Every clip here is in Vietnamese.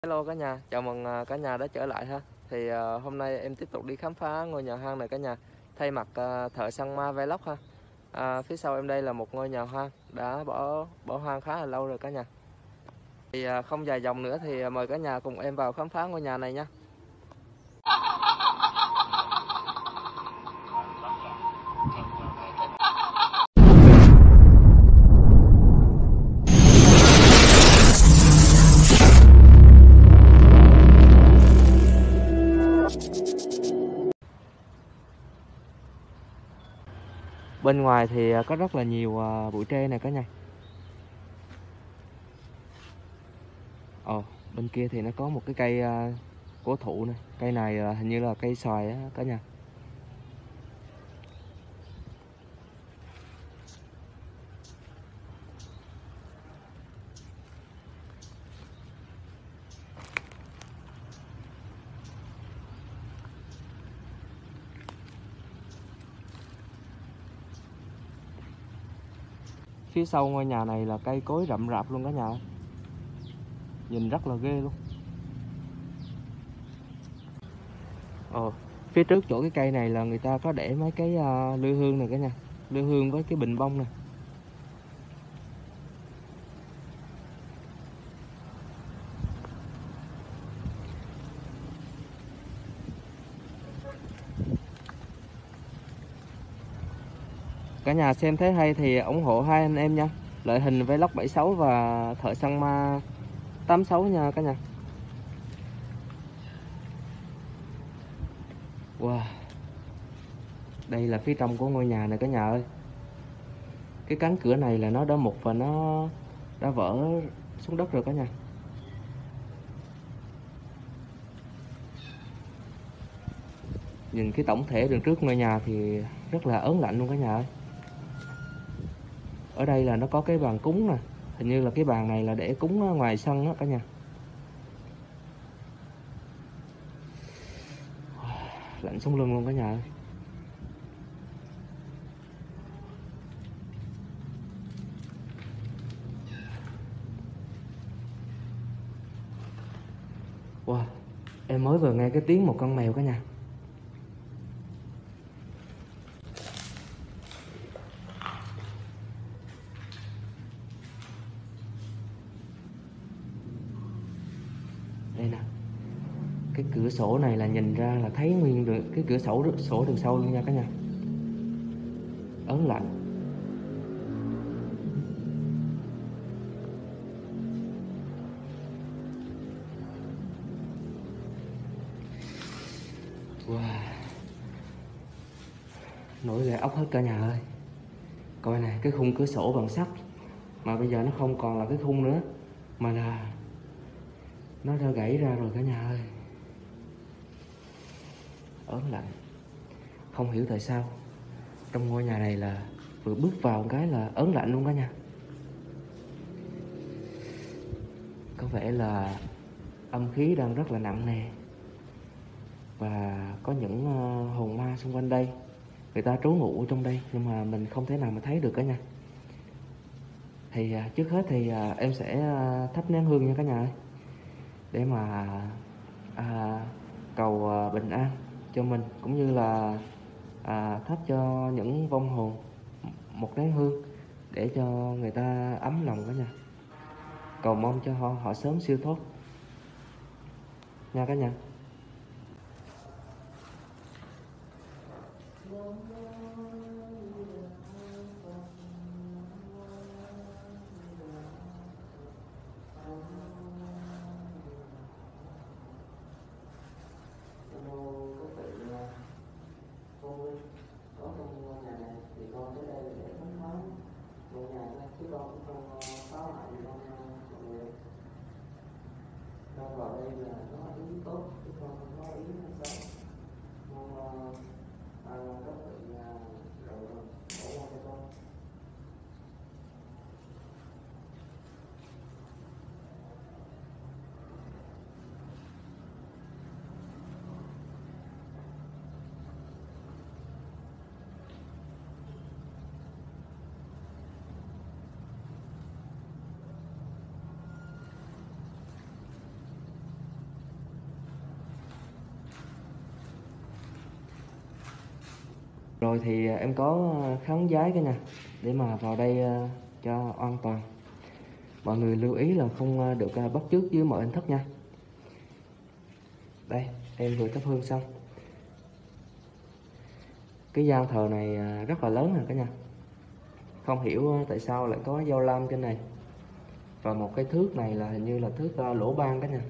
Hello cả nhà, chào mừng cả nhà đã trở lại ha. Thì hôm nay em tiếp tục đi khám phá ngôi nhà hoang này cả nhà. Thay mặt thợ săn ma vlog ha. Phía sau em đây là một ngôi nhà hoang đã bỏ hoang khá là lâu rồi cả nhà. Thì không dài dòng nữa thì mời cả nhà cùng em vào khám phá ngôi nhà này nha. Bên ngoài thì có rất là nhiều bụi tre này cả nhà. Bên kia thì nó có một cái cây cổ thụ này. Cây này hình như là cây xoài á cả nhà. Phía sau ngôi nhà này là cây cối rậm rạp luôn cả nhà. Nhìn rất là ghê luôn. Phía trước chỗ cái cây này là người ta có để mấy cái lư hương này cả nhà. Lư hương với cái bình bông này. Cả nhà xem thấy hay thì ủng hộ hai anh em nha. Lợi Hình Vlog 76 và Thợ Săn Ma 86 nha cả nhà. Wow. Đây là phía trong của ngôi nhà này cả nhà ơi. Cái cánh cửa này là nó đã mục và nó đã vỡ xuống đất rồi cả nhà. Nhìn cái tổng thể đường trước ngôi nhà thì rất là ớn lạnh luôn cả nhà ơi. Ở đây là nó có cái bàn cúng nè. Hình như là cái bàn này là để cúng ngoài sân đó cả nhà. Lạnh sống lưng luôn cả nhà ơi. Wow, em mới vừa nghe cái tiếng một con mèo cả nhà. Đây nè. Cái cửa sổ này là nhìn ra là thấy nguyên được cái cửa sổ đường sâu luôn nha cả nhà. Ớn lạnh. Wow. Nổi gai ốc hết cả nhà ơi. Coi này, cái khung cửa sổ bằng sắt mà bây giờ nó không còn là cái khung nữa mà là nó đã gãy ra rồi cả nhà ơi. Ớn lạnh. Không hiểu tại sao trong ngôi nhà này là vừa bước vào cái là ớn lạnh luôn cả nhà. Có vẻ là âm khí đang rất là nặng nề. Và có những hồn ma xung quanh đây. Người ta trú ngụ trong đây nhưng mà mình không thể nào mà thấy được cả nhà. Thì trước hết thì em sẽ thắp nén hương nha cả nhà ơi. Để mà cầu bình an cho mình cũng như là thắp cho những vong hồn một nén hương để cho người ta ấm lòng cả nhà. Cầu mong cho họ sớm siêu thoát nha cả nhà. Con vào đây là có ý tốt chứ con không có ý xấu. Con rất là rồi bỏ qua cho con. Rồi thì em có khăn giấy cả nhà, để mà vào đây cho an toàn. Mọi người lưu ý là không được bắt chước với mọi hình thức nha. Đây, em vừa thắp hương xong. Cái gian thờ này rất là lớn nè cả nhà. Không hiểu tại sao lại có dao lam trên này. Và một cái thước này là hình như là thước lỗ ban cả nhà.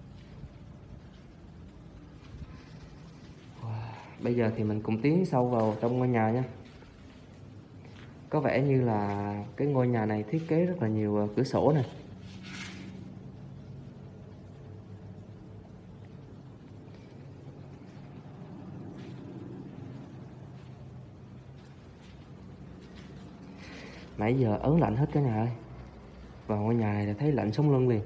Bây giờ thì mình cùng tiến sâu vào trong ngôi nhà nha. Có vẻ như là cái ngôi nhà này thiết kế rất là nhiều cửa sổ nè. Nãy giờ ớn lạnh hết cả nhà ơi. Vào ngôi nhà này là thấy lạnh sống lưng liền.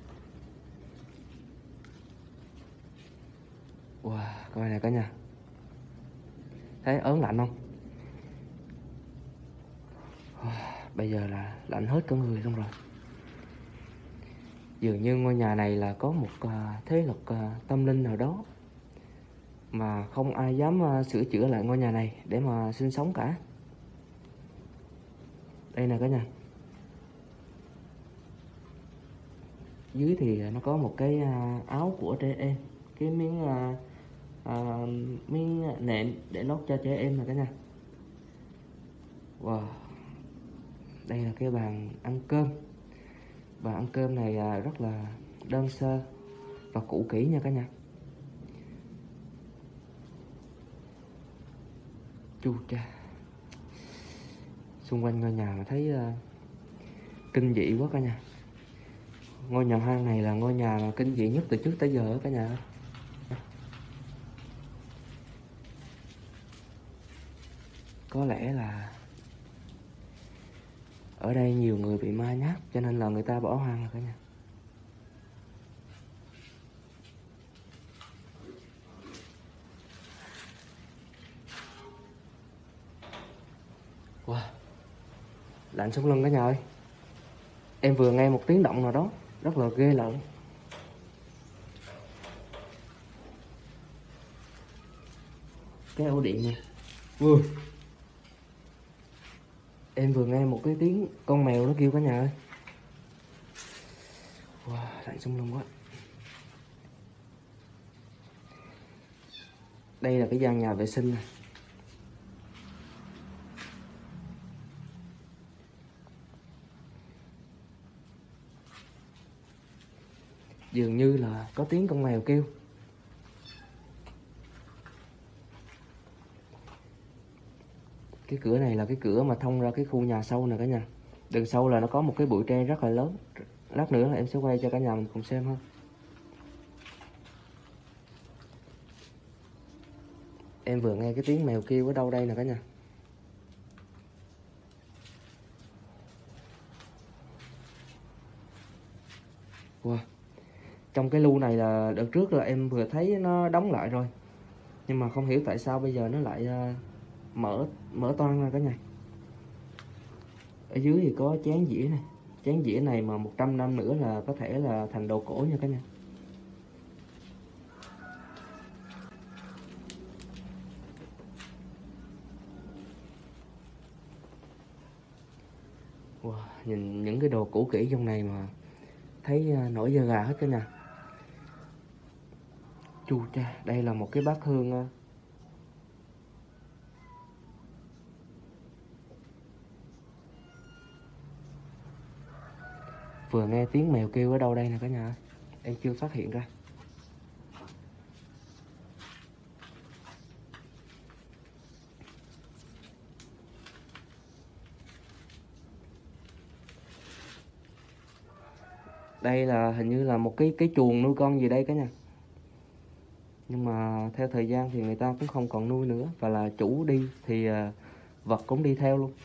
Wow, coi này cả nhà. Thấy ớn lạnh không? Bây giờ là lạnh hết cả người luôn rồi. Dường như ngôi nhà này là có một thế lực tâm linh nào đó mà không ai dám sửa chữa lại ngôi nhà này để mà sinh sống cả. Đây nè cả nhà. Dưới thì nó có một cái áo của trẻ em, cái miếng nệm để lót cho trẻ em nè cả nhà. Wow. Đây là cái bàn ăn cơm. Bàn ăn cơm này rất là đơn sơ và cũ kỹ nha cả nhà. Chu cha. Xung quanh ngôi nhà mà thấy kinh dị quá cả nhà. Ngôi nhà hoang này là ngôi nhà mà kinh dị nhất từ trước tới giờ cả nhà. Có lẽ là ở đây nhiều người bị ma nhát cho nên là người ta bỏ hoang rồi cả nhà. Wow. Lạnh sống lưng cả nhà ơi. Em vừa nghe một tiếng động nào đó rất là ghê lợn. Cái ổ điện này. Em vừa nghe một cái tiếng con mèo nó kêu cả nhà ơi. Wow, lạnh sống lưng quá. Đây là cái gian nhà vệ sinh này. Dường như là có tiếng con mèo kêu. Cái cửa này là cái cửa mà thông ra cái khu nhà sau nè cả nhà. Đằng sau là nó có một cái bụi tre rất là lớn. Lát nữa là em sẽ quay cho cả nhà mình cùng xem ha. Em vừa nghe cái tiếng mèo kêu ở đâu đây nè cả nhà. Wow. Trong cái lu này là đợt trước là em vừa thấy nó đóng lại rồi. Nhưng mà không hiểu tại sao bây giờ nó lại mở toang ra cả nhà. Ở dưới thì có chén dĩa này. Chén dĩa này mà 100 năm nữa là có thể là thành đồ cổ nha cả nhà. Wow, nhìn những cái đồ cũ kỹ trong này mà thấy nổi da gà hết cả nhà. Chu cha, đây là một cái bát hương. Vừa nghe tiếng mèo kêu ở đâu đây nè cả nhà. Em chưa phát hiện ra. Đây là hình như là một cái chuồng nuôi con gì đây cả nhà. Nhưng mà theo thời gian thì người ta cũng không còn nuôi nữa. Và là chủ đi thì vật cũng đi theo luôn.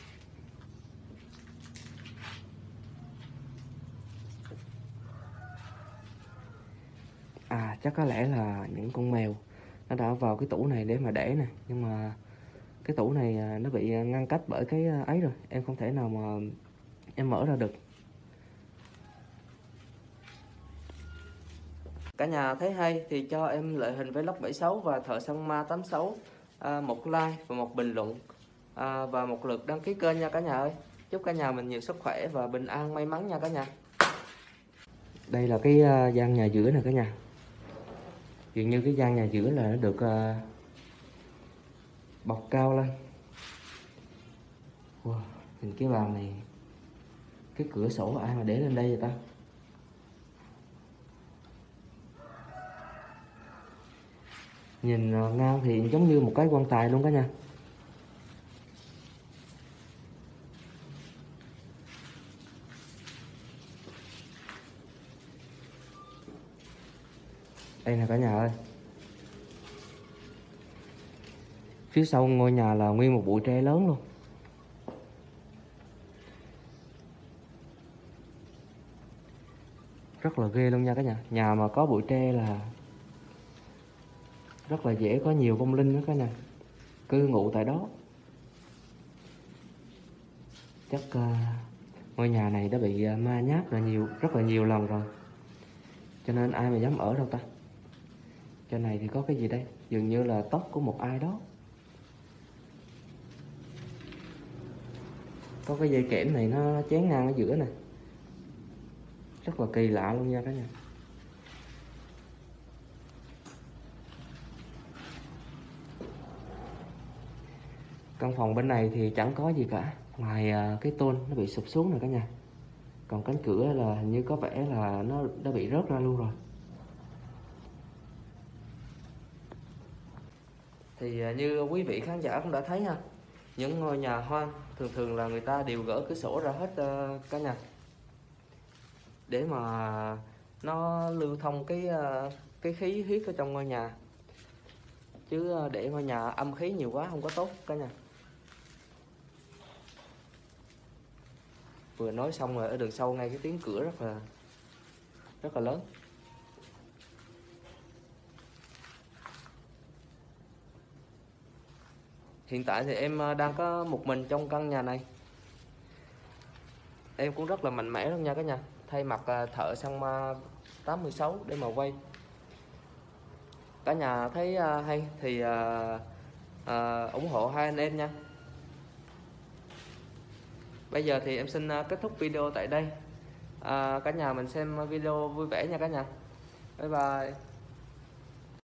À, chắc có lẽ là những con mèo nó đã vào cái tủ này để mà để nè. Nhưng mà cái tủ này nó bị ngăn cách bởi cái ấy rồi. Em không thể nào mà em mở ra được. Cả nhà thấy hay thì cho em loại hình Vlog 76 và Thợ Săn Ma 86 một like và một bình luận và một lượt đăng ký kênh nha cả nhà ơi. Chúc cả nhà mình nhiều sức khỏe và bình an may mắn nha cả nhà. Đây là cái gian nhà giữa nè cả nhà. Dường như cái gian nhà giữa là nó được bọc cao lên. Wow, nhìn cái bàn này, cái cửa sổ ai mà để lên đây vậy ta? Nhìn ngang thì giống như một cái quan tài luôn cả nhà. Đây nè cả nhà ơi. Phía sau ngôi nhà là nguyên một bụi tre lớn luôn. Rất là ghê luôn nha cả nhà. Nhà mà có bụi tre là rất là dễ có nhiều vong linh đó cả nhà, cư ngụ tại đó. Chắc ngôi nhà này đã bị ma nhát rất là nhiều lần rồi, cho nên ai mà dám ở đâu ta. Trên này thì có cái gì đây? Dường như là tóc của một ai đó. Có cái dây kẽm này nó chén ngang ở giữa nè, rất là kỳ lạ luôn nha cả nhà. Căn phòng bên này thì chẳng có gì cả, ngoài cái tôn nó bị sụp xuống rồi cả nhà. Còn cánh cửa là hình như có vẻ là nó đã bị rớt ra luôn rồi. Thì như quý vị khán giả cũng đã thấy ha, những ngôi nhà hoang thường là người ta đều gỡ cửa sổ ra hết cả nhà, để mà nó lưu thông cái khí huyết ở trong ngôi nhà. Chứ để ngôi nhà âm khí nhiều quá không có tốt cả nhà. Vừa nói xong rồi ở đường sau ngay cái tiếng cửa rất là lớn. Hiện tại thì em đang có một mình trong căn nhà này. Em cũng rất là mạnh mẽ luôn nha cả nhà. Thay mặt thợ xăng 86 để mà quay. Cả nhà thấy hay thì ủng hộ hai anh em nha. Bây giờ thì em xin kết thúc video tại đây. Cả nhà mình xem video vui vẻ nha cả nhà. Bye bye.